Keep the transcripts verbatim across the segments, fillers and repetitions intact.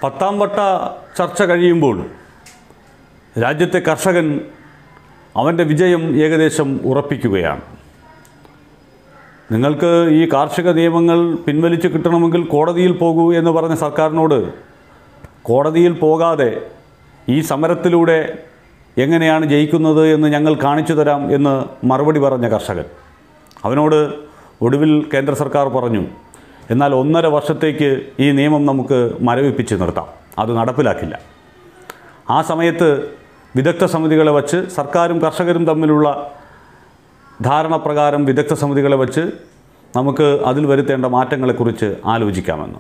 പത്താം വട്ട ചർച്ച കഴിയുമ്പോൾ രാജ്യത്തെ കർഷകൻ അവൻ്റെ വിജയം ഏകദേശം ഉറപ്പിക്കുകയാണ്. നിങ്ങൾക്ക് ഈ കാർഷിക നിയമങ്ങൾ പിൻവലിച്ച് കിട്ടണമെങ്കിൽ കോടതിയിൽ പോകൂ എന്ന് പറഞ്ഞ സർക്കാരിനോട് കോടതിയിൽ പോകാതെ ഈ സമരത്തിലൂടെ എങ്ങനെയാണ് ജയിക്കുന്നത് എന്ന് ഞങ്ങൾ കാണിച്ചു തരാം എന്ന് മറുപടി പറഞ്ഞ കർഷകൻ, അവനോട് ഒടുവിൽ കേന്ദ്ര സർക്കാർ പറഞ്ഞു, എന്നാൽ ഒന്നര വർഷത്തേക്ക് ഈ നിയമം നമുക്ക് മരവിപ്പിച്ച് നിർത്താം, അത് നടപ്പിലാക്കില്ല. ആ സമയത്ത് വിദഗ്ധ സമിതികളെ വച്ച് സർക്കാരും കർഷകരും തമ്മിലുള്ള ധാരണ പ്രകാരം വിദഗ്ധ സമിതികളെ വച്ച് നമുക്ക് അതിൽ വരുത്തേണ്ട മാറ്റങ്ങളെക്കുറിച്ച് ആലോചിക്കാമെന്ന്.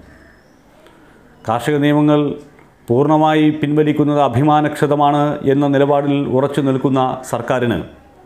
കാർഷിക നിയമങ്ങൾ പൂർണ്ണമായി പിൻവലിക്കുന്നത് അഭിമാനക്ഷതമാണ് എന്ന നിലപാടിൽ ഉറച്ചു നിൽക്കുന്ന സർക്കാരിന്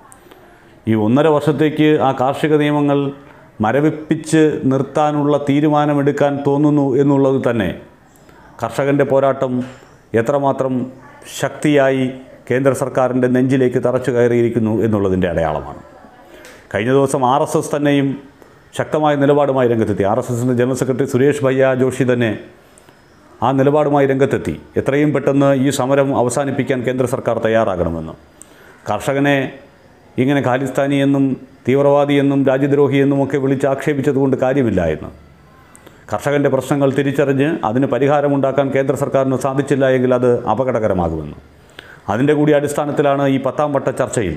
ഈ ഒന്നര വർഷത്തേക്ക് ആ കാർഷിക നിയമങ്ങൾ മരവിപ്പിച്ച് നിർത്താനുള്ള തീരുമാനമെടുക്കാൻ തോന്നുന്നു എന്നുള്ളത് തന്നെ കർഷകൻ്റെ പോരാട്ടം എത്രമാത്രം ശക്തിയായി കേന്ദ്ര സർക്കാരിൻ്റെ നെഞ്ചിലേക്ക് തറച്ചു കയറിയിരിക്കുന്നു എന്നുള്ളതിൻ്റെ അടയാളമാണ്. കഴിഞ്ഞ ദിവസം ആർ എസ് എസ് തന്നെയും ശക്തമായ നിലപാടുമായി രംഗത്തെത്തി. ആർ എസ് എസിൻ്റെ ജനറൽ സെക്രട്ടറി സുരേഷ് ഭയ്യ ജോഷി തന്നെ ആ നിലപാടുമായി രംഗത്തെത്തി. എത്രയും പെട്ടെന്ന് ഈ സമരം അവസാനിപ്പിക്കാൻ കേന്ദ്ര സർക്കാർ തയ്യാറാകണമെന്ന്. കർഷകനെ ഇങ്ങനെ ഖാലിസ്ഥാനി എന്നും തീവ്രവാദി എന്നും രാജ്യദ്രോഹി എന്നുമൊക്കെ വിളിച്ച് ആക്ഷേപിച്ചതുകൊണ്ട് കാര്യമില്ല എന്ന്. കർഷകൻ്റെ പ്രശ്നങ്ങൾ തിരിച്ചറിഞ്ഞ് അതിന് പരിഹാരമുണ്ടാക്കാൻ കേന്ദ്ര സർക്കാരിന് സാധിച്ചില്ല എങ്കിൽ അത് അപകടകരമാകുമെന്ന്. അതിൻ്റെ കൂടി അടിസ്ഥാനത്തിലാണ് ഈ പത്താം വട്ട ചർച്ചയിൽ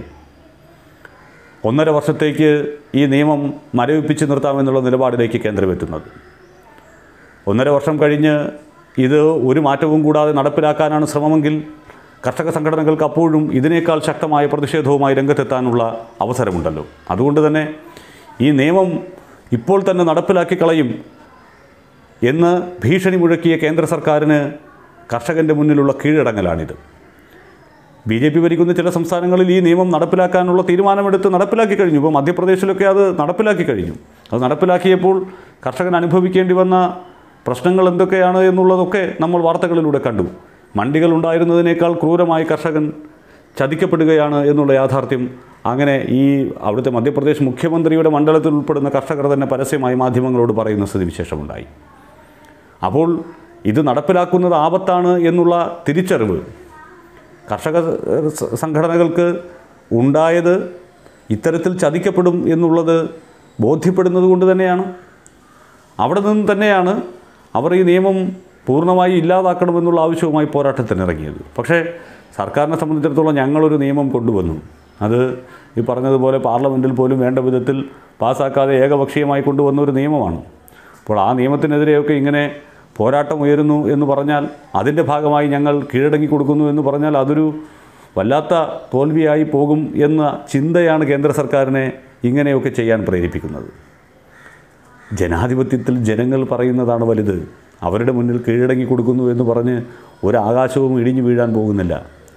ഒന്നര വർഷത്തേക്ക് ഈ നിയമം മരവിപ്പിച്ച് നിർത്താമെന്നുള്ള നിലപാടിലേക്ക് കേന്ദ്രം എത്തുന്നത്. ഒന്നര വർഷം കഴിഞ്ഞ് ഇത് ഒരു മാറ്റവും കൂടാതെ നടപ്പിലാക്കാനാണ് ശ്രമമെങ്കിൽ കർഷക സംഘടനകൾക്ക് അപ്പോഴും ഇതിനേക്കാൾ ശക്തമായ പ്രതിഷേധവുമായി രംഗത്തെത്താനുള്ള അവസരമുണ്ടല്ലോ. അതുകൊണ്ട് തന്നെ ഈ നിയമം ഇപ്പോൾ തന്നെ നടപ്പിലാക്കി കളയും എന്ന് ഭീഷണി മുഴക്കിയ കേന്ദ്ര സർക്കാരിന് കർഷകൻ്റെ മുന്നിലുള്ള കീഴടങ്ങലാണിത്. ബി ജെ പി ഭരിക്കുന്ന ചില സംസ്ഥാനങ്ങളിൽ ഈ നിയമം നടപ്പിലാക്കാനുള്ള തീരുമാനമെടുത്ത് നടപ്പിലാക്കി കഴിഞ്ഞു. ഇപ്പോൾ മധ്യപ്രദേശിലൊക്കെ അത് നടപ്പിലാക്കി കഴിഞ്ഞു. അത് നടപ്പിലാക്കിയപ്പോൾ കർഷകൻ അനുഭവിക്കേണ്ടി വന്ന പ്രശ്നങ്ങൾ എന്തൊക്കെയാണ് എന്നുള്ളതൊക്കെ നമ്മൾ വാർത്തകളിലൂടെ കണ്ടു. മണ്ഡികൾ ഉണ്ടായിരുന്നതിനേക്കാൾ ക്രൂരമായി കർഷകൻ ചതിക്കപ്പെടുകയാണ് എന്നുള്ള യാഥാർത്ഥ്യം അങ്ങനെ ഈ അവിടുത്തെ മധ്യപ്രദേശ് മുഖ്യമന്ത്രിയുടെ മണ്ഡലത്തിൽ ഉൾപ്പെടുന്ന കർഷകർ തന്നെ പരസ്യമായി മാധ്യമങ്ങളോട് പറയുന്ന സ്ഥിതിവിശേഷമുണ്ടായി. അപ്പോൾ ഇത് നടപ്പിലാക്കുന്നത് ആപത്താണ് എന്നുള്ള തിരിച്ചറിവ് കർഷക സംഘടനകൾക്ക് ഉണ്ടായത് ഇത്തരത്തിൽ ചതിക്കപ്പെടും എന്നുള്ളത് ബോധ്യപ്പെടുന്നത് കൊണ്ട് തന്നെയാണ്. അവിടെ നിന്ന് തന്നെയാണ് അവർ ഈ നിയമം പൂർണ്ണമായി ഇല്ലാതാക്കണമെന്നുള്ള ആവശ്യവുമായി പോരാട്ടത്തിനിറങ്ങിയത്. പക്ഷേ സർക്കാരിനെ സംബന്ധിച്ചിടത്തോളം ഞങ്ങളൊരു നിയമം കൊണ്ടുവന്നു, അത് ഈ പറഞ്ഞതുപോലെ പാർലമെൻറ്റിൽ പോലും വേണ്ട വിധത്തിൽ പാസ്സാക്കാതെ ഏകപക്ഷീയമായി കൊണ്ടുവന്ന ഒരു നിയമമാണ്. അപ്പോൾ ആ നിയമത്തിനെതിരെയൊക്കെ ഇങ്ങനെ പോരാട്ടം ഉയരുന്നു എന്ന് പറഞ്ഞാൽ, അതിൻ്റെ ഭാഗമായി ഞങ്ങൾ കീഴടങ്ങി കൊടുക്കുന്നു എന്ന് പറഞ്ഞാൽ അതൊരു വല്ലാത്ത തോൽവിയായി പോകും എന്ന ചിന്തയാണ് കേന്ദ്ര സർക്കാരിനെ ഇങ്ങനെയൊക്കെ ചെയ്യാൻ പ്രേരിപ്പിക്കുന്നത്. ജനാധിപത്യത്തിൽ ജനങ്ങൾ പറയുന്നതാണ് വലുത്. അവരുടെ മുന്നിൽ കീഴടങ്ങി കൊടുക്കുന്നു എന്ന് പറഞ്ഞ് ഒരാകാശവും ഇടിഞ്ഞു വീഴാൻ പോകുന്നില്ല.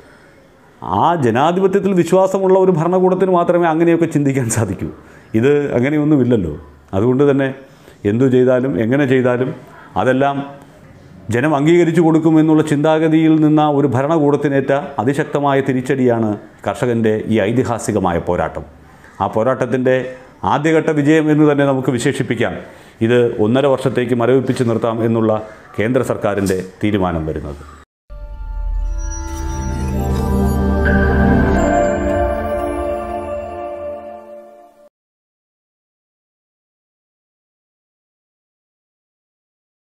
ആ ജനാധിപത്യത്തിൽ വിശ്വാസമുള്ള ഒരു ഭരണകൂടത്തിന് മാത്രമേ അങ്ങനെയൊക്കെ ചിന്തിക്കാൻ സാധിക്കൂ. ഇത് അങ്ങനെയൊന്നുമില്ലല്ലോ. അതുകൊണ്ട് തന്നെ എന്തു ചെയ്താലും എങ്ങനെ ചെയ്താലും അതെല്ലാം ജനം അംഗീകരിച്ചു കൊടുക്കുമെന്നുള്ള ചിന്താഗതിയിൽ നിന്ന ഒരു ഭരണകൂടത്തിനേറ്റ അതിശക്തമായ തിരിച്ചടിയാണ് കർഷകൻ്റെ ഈ ഐതിഹാസികമായ പോരാട്ടം. ആ പോരാട്ടത്തിൻ്റെ ആദ്യഘട്ട വിജയം എന്ന് തന്നെ നമുക്ക് വിശേഷിപ്പിക്കാം ഇത് ഒന്നര വർഷത്തേക്ക് മരവിപ്പിച്ച് നിർത്താം എന്നുള്ള കേന്ദ്ര സർക്കാരിൻ്റെ തീരുമാനം വരുന്നത്.